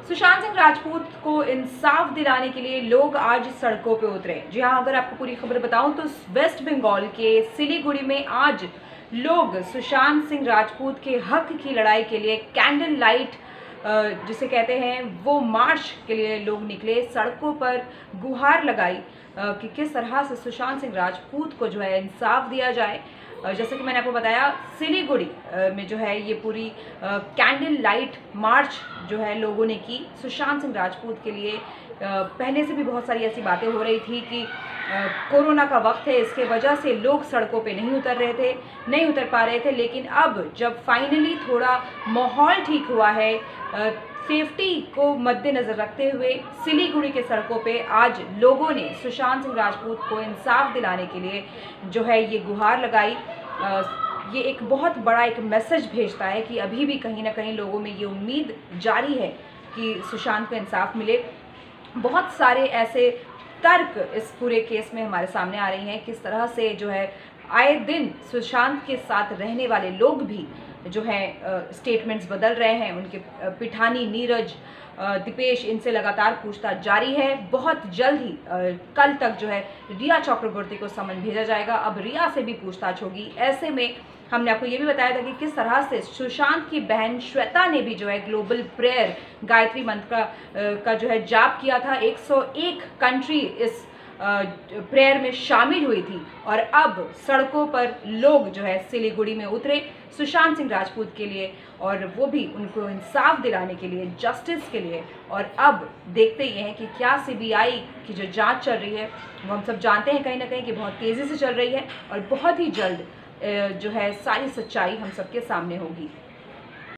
सुशांत सिंह राजपूत को इंसाफ दिलाने के लिए लोग आज सड़कों पे उतरे। जी हाँ, अगर आपको पूरी खबर बताऊं तो वेस्ट बंगाल के सिलीगुड़ी में आज लोग सुशांत सिंह राजपूत के हक की लड़ाई के लिए कैंडल लाइट जिसे कहते हैं वो मार्च के लिए लोग निकले, सड़कों पर गुहार लगाई कि किस तरह से सुशांत सिंह राजपूत को जो है इंसाफ दिया जाए। जैसे कि मैंने आपको बताया, सिलीगुड़ी में जो है ये पूरी कैंडल लाइट मार्च जो है लोगों ने की सुशांत सिंह राजपूत के लिए। पहले से भी बहुत सारी ऐसी बातें हो रही थी कि कोरोना का वक्त है, इसके वजह से लोग सड़कों पे नहीं उतर पा रहे थे, लेकिन अब जब फाइनली थोड़ा माहौल ठीक हुआ है, सेफ्टी को मद्देनज़र रखते हुए सिलीगुड़ी के सड़कों पे आज लोगों ने सुशांत सिंह राजपूत को इंसाफ दिलाने के लिए जो है ये गुहार लगाई। ये एक बहुत बड़ा एक मैसेज भेजता है कि अभी भी कहीं ना कहीं लोगों में ये उम्मीद जारी है कि सुशांत को इंसाफ मिले। बहुत सारे ऐसे तर्क इस पूरे केस में हमारे सामने आ रही हैं, किस तरह से जो है आए दिन सुशांत के साथ रहने वाले लोग भी जो है स्टेटमेंट्स बदल रहे हैं। उनके पिठानी, नीरज, दीपेश, इनसे लगातार पूछताछ जारी है। बहुत जल्द ही कल तक जो है रिया चक्रवर्ती को समन भेजा जाएगा। अब रिया से भी पूछताछ होगी। ऐसे में हमने आपको ये भी बताया था कि किस तरह से सुशांत की बहन श्वेता ने भी जो है ग्लोबल प्रेयर गायत्री मंत्र का जो है जाप किया था। 101 कंट्री इस प्रेयर में शामिल हुई थी और अब सड़कों पर लोग जो है सिलीगुड़ी में उतरे सुशांत सिंह राजपूत के लिए, और वो भी उनको इंसाफ दिलाने के लिए, जस्टिस के लिए। और अब देखते ही हैं कि क्या सीबीआई की जो जांच चल रही है वो हम सब जानते हैं कहीं ना कहीं कि बहुत तेज़ी से चल रही है और बहुत ही जल्द जो है सारी सच्चाई हम सबके सामने होगी।